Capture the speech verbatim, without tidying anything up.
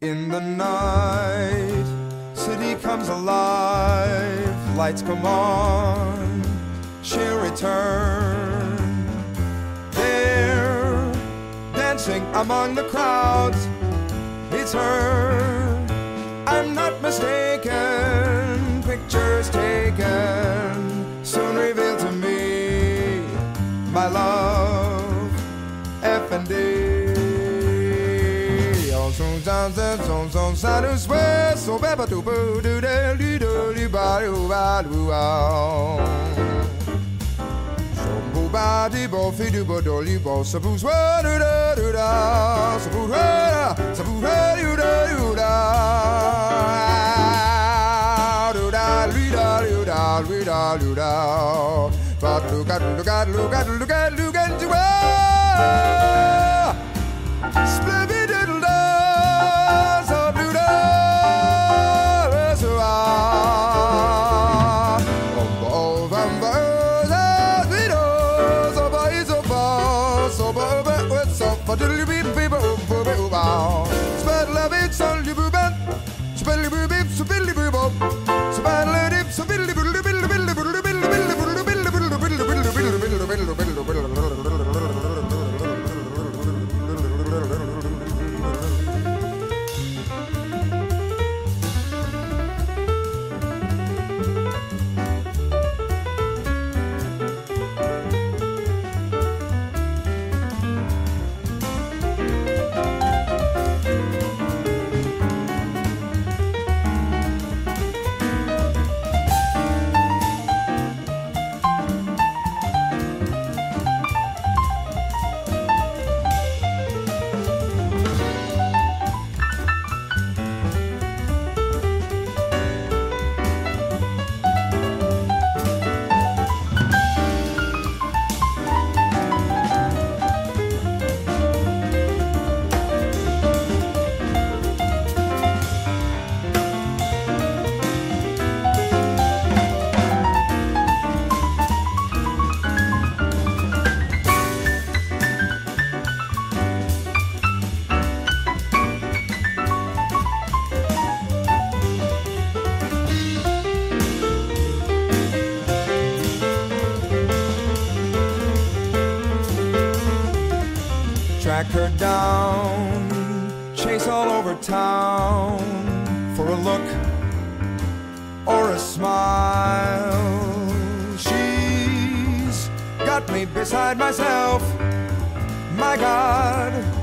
In the night, city comes alive, lights come on, she'll return. There, dancing among the crowds, it's her, I'm not mistaken. Pictures taken, soon reveal to me, my love, Effendi. Sometimes that's on some side of swear, so baba do boo do da do do do ba do ba do ah. So boo ba di bo fi do bo do li bo so boo swa do da do da so boo da so boo da do da do da do da li da do da li da do da. But look at look at look at look at look at you. Splendid little da. Track her down, chase all over town for a look or a smile. She's got me beside myself, my God.